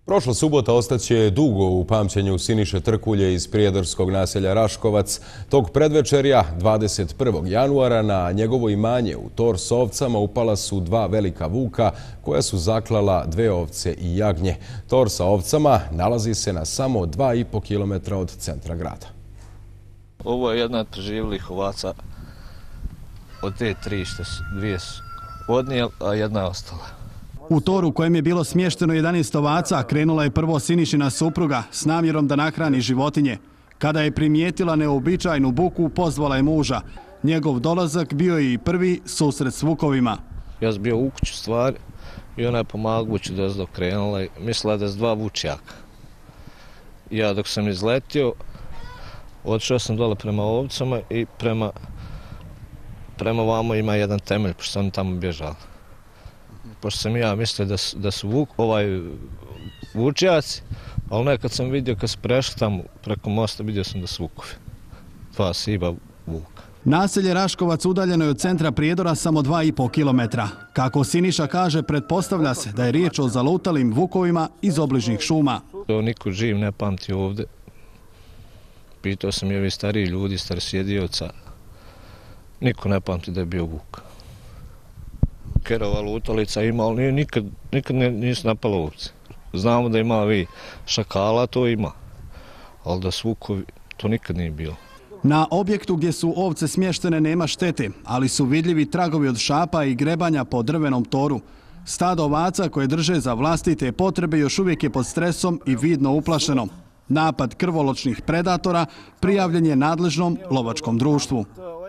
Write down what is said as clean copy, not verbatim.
Prošla subota ostaće dugo u pamćenju Siniše Trkulje iz prijedorskog naselja Raškovac. Tog predvečerja, 21. januara, na njegovo imanje u tor s ovcama upala su dva velika vuka koja su zaklala dve ovce i jagnje. Tor sa ovcama nalazi se na samo 2,5 kilometra od centra grada. Ovo je jedna od preživjelih ovaca od te tri, što su dvije odnijeli, a jedna je ostala. U toru u kojem je bilo smješteno 11 ovaca krenula je prvo Sinišina supruga s namjerom da nahrani životinje. Kada je primijetila neobičajnu buku, pozvala je muža. Njegov dolazak bio je i prvi susret s vukovima. Ja sam bio u kuću stvari i ona je pomagajući da krenula i mislila da su dva vučjaka. Ja dok sam izletio, otišao sam dole prema ovcama i prema vamo ima jedan temelj, pošto sam tamo bježao. Pošto sam ja mislio da su vučjaci, ali nekad sam vidio kad su prešli tamo preko mosta, vidio sam da su vukovi. Dva siba vuka. Naselje Raškovac udaljeno je od centra Prijedora samo 2,5 kilometra. Kako Siniša kaže, pretpostavlja se da je riječ o zalutalim vukovima iz obližnjih šuma. Niko živ ne pamti ovdje. Pitao sam i ovi stariji ljudi, starosjedioca. Niko ne pamti da je bio vuk. Kerova lutalica ima, ali nikad nisu napalo ovce. Znamo da ima šakala, to ima, ali da su vukovi, to nikad nije bilo. Na objektu gdje su ovce smještene nema štete, ali su vidljivi tragovi od šapa i grebanja po drvenom toru. Stado ovaca koje drže za vlastite potrebe još uvijek je pod stresom i vidno uplašeno. Napad krvoločnih predatora prijavljen je nadležnom lovačkom društvu.